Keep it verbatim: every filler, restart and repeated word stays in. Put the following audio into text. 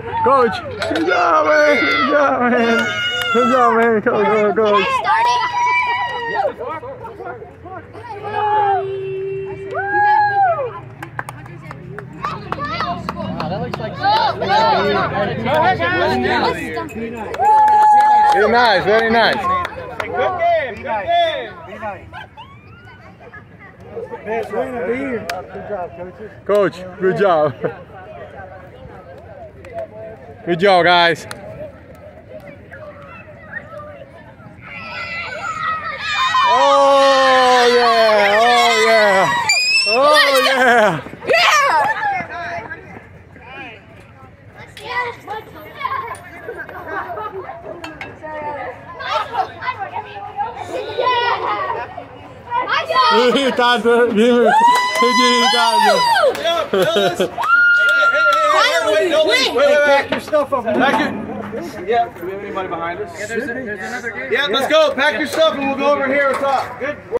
Coach, good job, man. Good job, man. Good job, man. Coach, coach, coach. That looks like Very nice, very nice. Good game, good game. Be nice. Best win of the year. Good job, coaches. Coach, good job. Good job, guys. Oh yeah, oh yeah, oh yeah. Iyi tadı, değil mi? İyi tadı. Wait, wait, pack your stuff up. Pack your. Yeah. Do we have anybody behind us? Yeah, there's, a, there's another game. Yeah, let's go. Pack your stuff and we'll go over here and talk. Good.